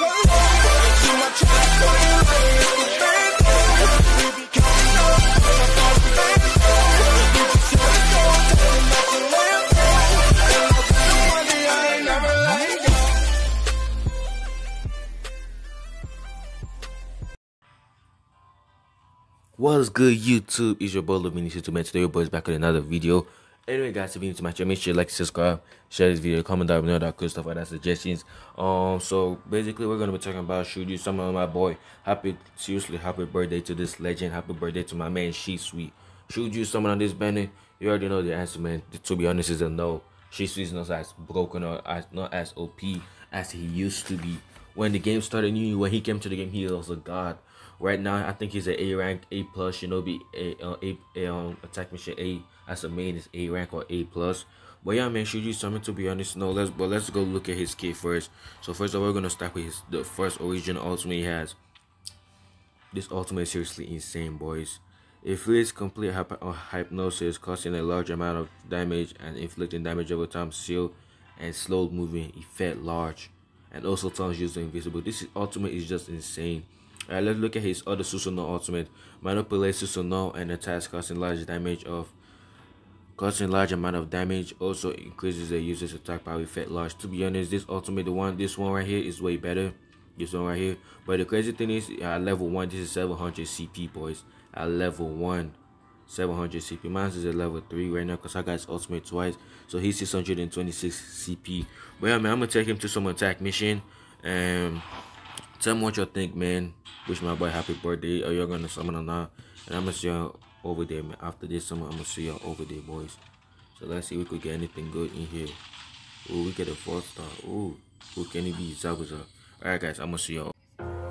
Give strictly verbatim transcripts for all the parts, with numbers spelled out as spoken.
What's good, YouTube? It's your boy Vinicius to Today your boys back with another video. Anyway, guys, if you're new to my channel, make sure you like, subscribe, share this video, comment down below, that cool stuff, like that, suggestions. Um, so basically, we're gonna be talking about should you summon my boy. Happy, seriously, happy birthday to this legend. Happy birthday to my man, She Sweet. Should you summon on this banner? You already know the answer, man. To be honest, is a no. She Sweet's not as broken or as not as O P as he used to be. When the game started, new when he came to the game, he was a god. Right now, I think he's an A rank, A plus. Shinobi, A, uh, A, A um, attack mission A as a main is A rank or A plus. But yeah, man, should you summon? To be honest, no. Let's but let's go look at his kit first. So first of all, we're gonna start with his the first original ultimate he has. This ultimate is seriously insane, boys. It inflicts complete hyp uh, hypnosis, causing a large amount of damage and inflicting damage over time. Seal and slow moving effect large, and also turns user invisible. This is, ultimate is just insane. Alright, let's look at his other Susanoo ultimate. Manipulate Susanoo and attacks causing large damage of causing large amount of damage. Also increases the user's attack power effect large. To be honest, this ultimate, the one this one right here is way better. This one right here. But the crazy thing is at level one, this is seven hundred C P, boys. At level one, seven hundred C P. Mine is at level three right now because I got his ultimate twice. So he's six hundred twenty-six C P. But yeah, man, I'm gonna take him to some attack mission and tell me what y'all think, man. Wish my boy happy birthday. Or you're gonna summon or not. And I'm gonna see y'all over there, man. After this summer, I'm gonna see y'all over there, boys. So let's see if we could get anything good in here. Ooh, we get a four star. Ooh, who can he be? Zabuza. Alright, guys, I'm gonna see y'all.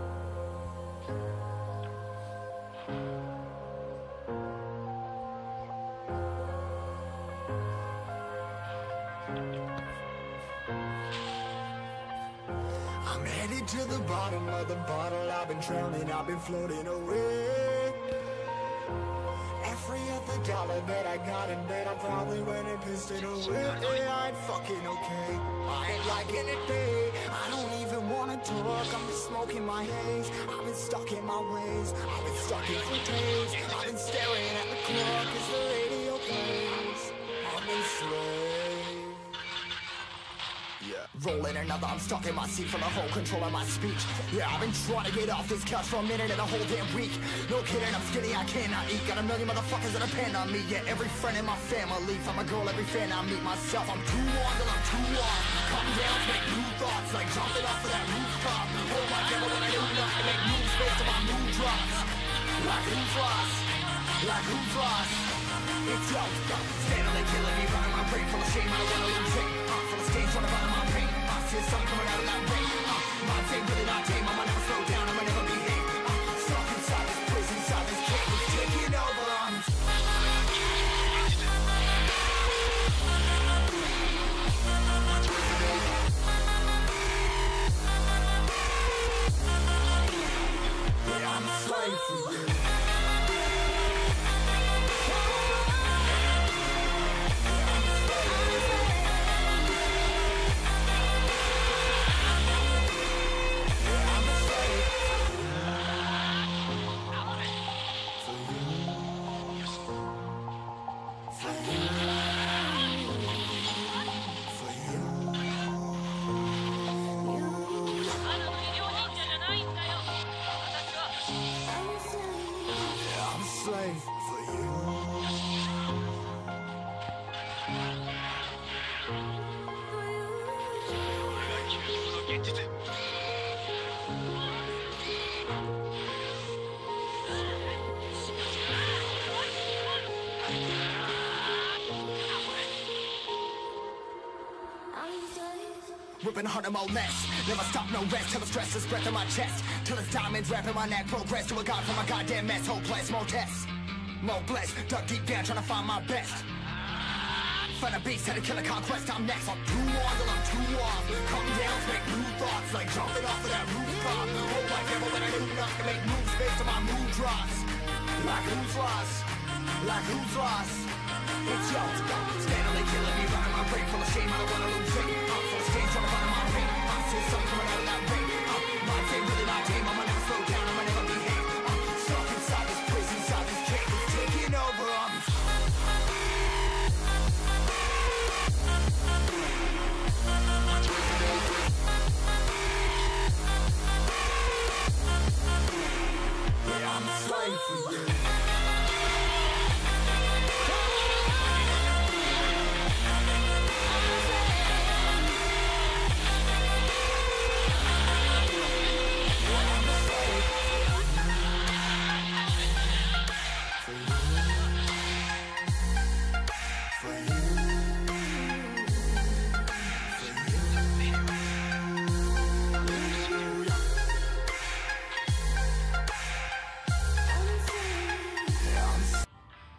I'm headed to the bottom of the bottle. I've been drowning, I've been floating away. Every other dollar that I got in bed, I probably went and pissed it away. I ain't fucking okay, I ain't liking it, babe. I don't even wanna talk, I'm just smoking my haze. I've been stuck in my ways, I've been stuck in for days. I've been staring at the clock as the radio plays. I'm enslaved. Yeah. Rolling another, I'm stuck in my seat for the whole control of my speech. Yeah, I've been trying to get off this couch for a minute and a whole damn week. No kidding, I'm skinny, I cannot eat. Got a million motherfuckers that depend on me. Yeah, every friend in my family. From a girl, every fan I meet myself. I'm too on till I'm too off. Come down, make new thoughts, like jumping off of that rooftop. Oh my God, when I do nothing, make moves based on my mood drops. Like who's lost? Like who's lost? It's yo, steadily killing me, running my brain full of shame. I don't wanna lose it. Uh, full of stage, trying to run my pain. I see something coming out of that rain. Uh, my team really not tame. I'ma never slow down. I'ma never behave. Uh, stuck inside this prison, inside this cage, it's taking over. I'm yeah, I'm a slave for you. Slave for you. Ripping harder, more less. Never stop, no rest. Till the stress is breath in my chest. Till it's diamonds wrapping my neck. Progress to a god from my goddamn mess. Hopeless, more tests. More blessed. Dug deep down trying to find my best. Find a beast, had to kill a conquest. I'm next. I'm too on till I'm too off. Come down, make new thoughts. Like jumping off of that rooftop. Hold my devil when I do nothing. Make moves based on my mood drops. Like who's lost? Like who's lost? It's yo, steadily killing me, running my brain full of shame. I don't wanna lose it. I'm full of stage, trying to run my brain. I see something coming out of that rain. Uh, my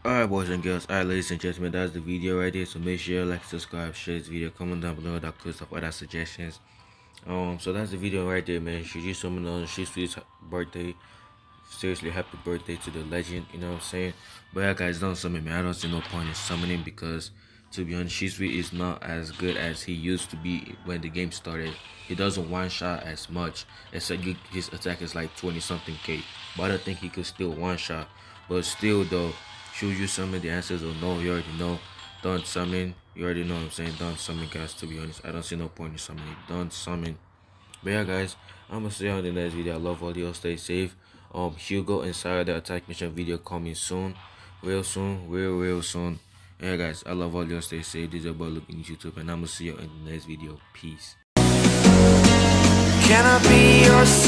Alright, boys and girls, alright, ladies and gentlemen, that's the video right there. So make sure you like, subscribe, share this video, comment down below that cool stuff, other suggestions. Um, so that's the video right there, man. Should you summon on SheSweet's birthday? Seriously, happy birthday to the legend, you know what I'm saying? But yeah, guys, don't summon me. I don't see no point in summoning because, to be honest, SheSweet is not as good as he used to be when the game started. He doesn't one shot as much. Except you, his attack is like twenty something K. But I don't think he could still one shot. But still, though, should you summon? The answers are no. You already know. Don't summon. You already know what I'm saying. Don't summon, guys. To be honest, I don't see no point in summoning. Don't summon. But yeah, guys, I'm gonna see you on the next video. I love all y'all. Stay safe. Um, Hugo inside the attack mission video coming soon, real soon, real real soon. Yeah, guys, I love all y'all. Stay safe. This is your boy Luke in YouTube, and I'm gonna see you in the next video. Peace. Can I be your